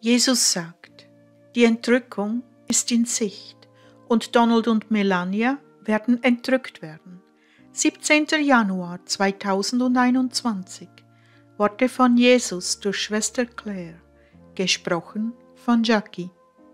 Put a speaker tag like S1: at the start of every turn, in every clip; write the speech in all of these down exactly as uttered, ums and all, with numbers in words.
S1: Jesus sagt, die Entrückung ist in Sicht und Donald und Melania werden entrückt werden. siebzehnter Januar zweitausendeinundzwanzig. Worte von Jesus durch Schwester Claire, gesprochen von Jackie.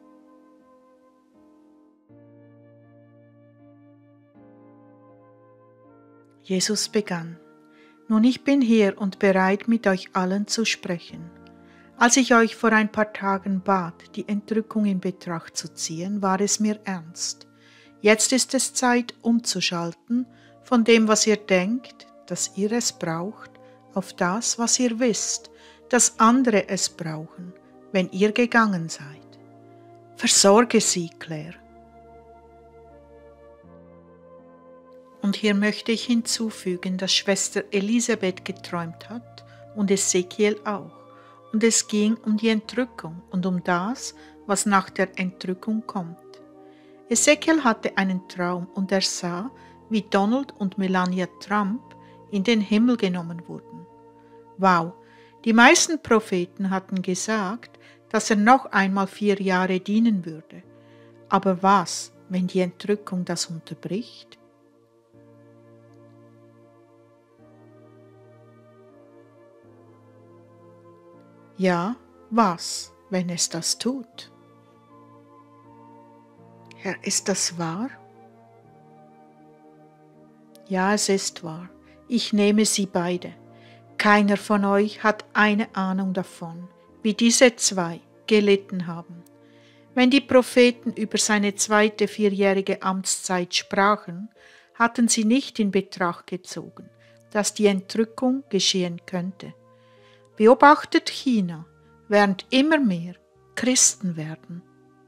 S1: Jesus begann: Nun, ich bin hier und bereit, mit euch allen zu sprechen. Als ich euch vor ein paar Tagen bat, die Entrückung in Betracht zu ziehen, war es mir ernst. Jetzt ist es Zeit, umzuschalten von dem, was ihr denkt, dass ihr es braucht, auf das, was ihr wisst, dass andere es brauchen, wenn ihr gegangen seid. Versorge sie, Claire. Und hier möchte ich hinzufügen, dass Schwester Elisabeth geträumt hat und Ezekiel auch. Und es ging um die Entrückung und um das, was nach der Entrückung kommt. Ezekiel hatte einen Traum und er sah, wie Donald und Melania Trump in den Himmel genommen wurden. Wow, die meisten Propheten hatten gesagt, dass er noch einmal vier Jahre dienen würde. Aber was, wenn die Entrückung das unterbricht? Ja, was, wenn es das tut? Herr, ist das wahr? Ja, es ist wahr. Ich nehme sie beide. Keiner von euch hat eine Ahnung davon, wie diese zwei gelitten haben. Wenn die Propheten über seine zweite vierjährige Amtszeit sprachen, hatten sie nicht in Betracht gezogen, dass die Entrückung geschehen könnte. Beobachtet China, während immer mehr Christen werden.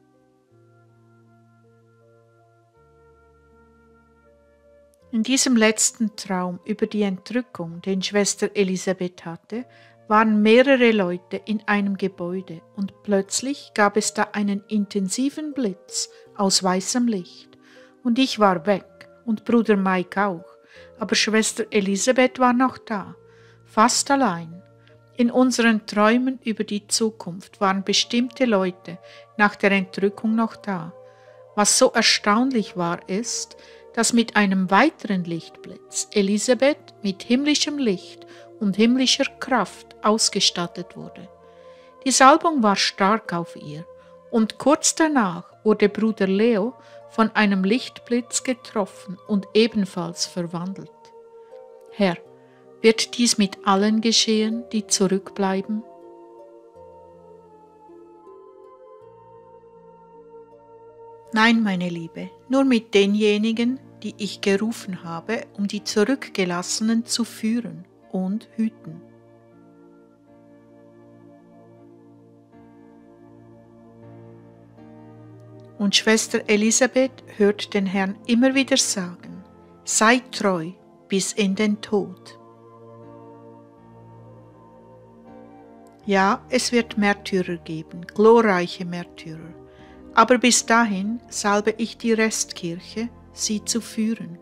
S1: In diesem letzten Traum über die Entrückung, den Schwester Elisabeth hatte, waren mehrere Leute in einem Gebäude und plötzlich gab es da einen intensiven Blitz aus weißem Licht. Und ich war weg und Bruder Mike auch, aber Schwester Elisabeth war noch da, fast allein. In unseren Träumen über die Zukunft waren bestimmte Leute nach der Entrückung noch da. Was so erstaunlich war, ist, dass mit einem weiteren Lichtblitz Elisabeth mit himmlischem Licht und himmlischer Kraft ausgestattet wurde. Die Salbung war stark auf ihr und kurz danach wurde Bruder Leo von einem Lichtblitz getroffen und ebenfalls verwandelt. Herr, wird dies mit allen geschehen, die zurückbleiben? Nein, meine Liebe, nur mit denjenigen, die ich gerufen habe, um die Zurückgelassenen zu führen und hüten. Und Schwester Elisabeth hört den Herrn immer wieder sagen: Sei treu bis in den Tod. Ja, es wird Märtyrer geben, glorreiche Märtyrer, aber bis dahin salbe ich die Restkirche, sie zu führen.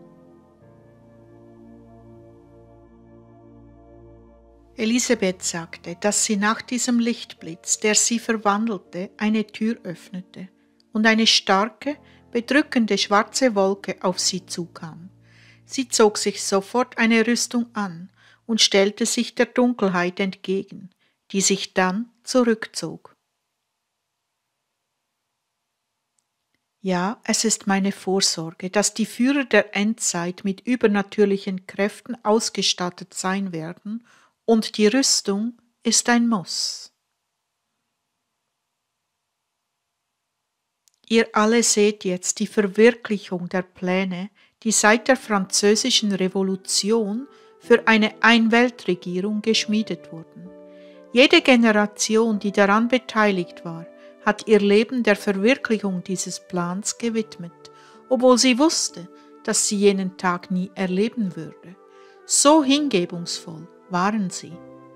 S1: Elisabeth sagte, dass sie nach diesem Lichtblitz, der sie verwandelte, eine Tür öffnete und eine starke, bedrückende schwarze Wolke auf sie zukam. Sie zog sich sofort eine Rüstung an und stellte sich der Dunkelheit entgegen, die sich dann zurückzog. Ja, es ist meine Vorsorge, dass die Führer der Endzeit mit übernatürlichen Kräften ausgestattet sein werden, und die Rüstung ist ein Muss. Ihr alle seht jetzt die Verwirklichung der Pläne, die seit der Französischen Revolution für eine Einweltregierung geschmiedet wurden. Jede Generation, die daran beteiligt war, hat ihr Leben der Verwirklichung dieses Plans gewidmet, obwohl sie wusste, dass sie jenen Tag nie erleben würde. So hingebungsvoll waren sie.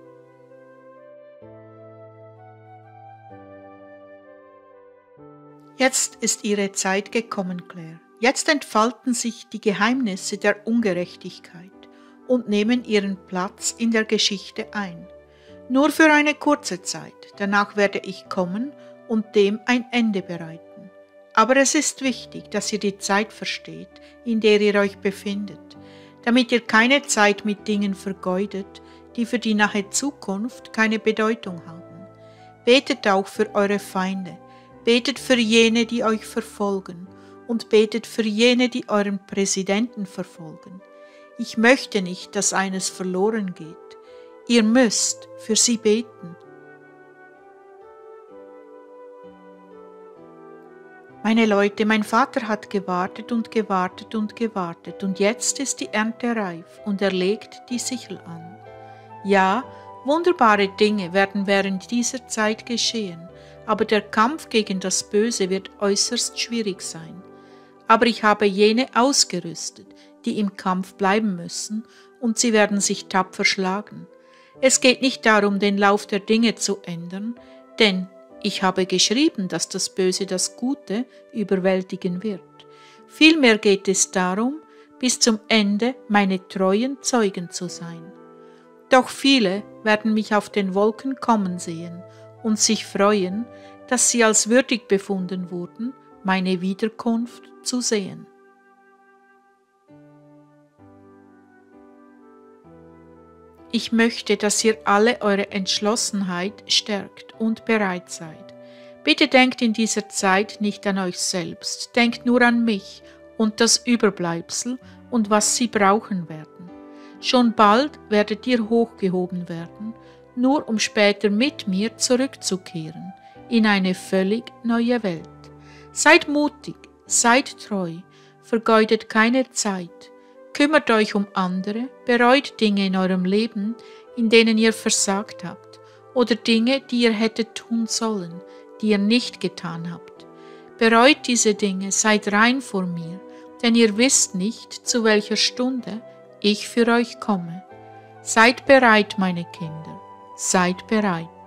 S1: Jetzt ist ihre Zeit gekommen, Claire. Jetzt entfalten sich die Geheimnisse der Ungerechtigkeit und nehmen ihren Platz in der Geschichte ein. Nur für eine kurze Zeit, danach werde ich kommen und dem ein Ende bereiten. Aber es ist wichtig, dass ihr die Zeit versteht, in der ihr euch befindet, damit ihr keine Zeit mit Dingen vergeudet, die für die nahe Zukunft keine Bedeutung haben. Betet auch für eure Feinde, betet für jene, die euch verfolgen, und betet für jene, die euren Präsidenten verfolgen. Ich möchte nicht, dass eines verloren geht. Ihr müsst für sie beten. Meine Leute, mein Vater hat gewartet und gewartet und gewartet, und jetzt ist die Ernte reif und er legt die Sichel an. Ja, wunderbare Dinge werden während dieser Zeit geschehen, aber der Kampf gegen das Böse wird äußerst schwierig sein. Aber ich habe jene ausgerüstet, die im Kampf bleiben müssen, und sie werden sich tapfer schlagen. Es geht nicht darum, den Lauf der Dinge zu ändern, denn ich habe geschrieben, dass das Böse das Gute überwältigen wird. Vielmehr geht es darum, bis zum Ende meine treuen Zeugen zu sein. Doch viele werden mich auf den Wolken kommen sehen und sich freuen, dass sie als würdig befunden wurden, meine Wiederkunft zu sehen. Ich möchte, dass ihr alle eure Entschlossenheit stärkt und bereit seid. Bitte denkt in dieser Zeit nicht an euch selbst, denkt nur an mich und das Überbleibsel und was sie brauchen werden. Schon bald werdet ihr hochgehoben werden, nur um später mit mir zurückzukehren in eine völlig neue Welt. Seid mutig, seid treu, vergeudet keine Zeit. Kümmert euch um andere, bereut Dinge in eurem Leben, in denen ihr versagt habt, oder Dinge, die ihr hättet tun sollen, die ihr nicht getan habt. Bereut diese Dinge, seid rein vor mir, denn ihr wisst nicht, zu welcher Stunde ich für euch komme. Seid bereit, meine Kinder, seid bereit.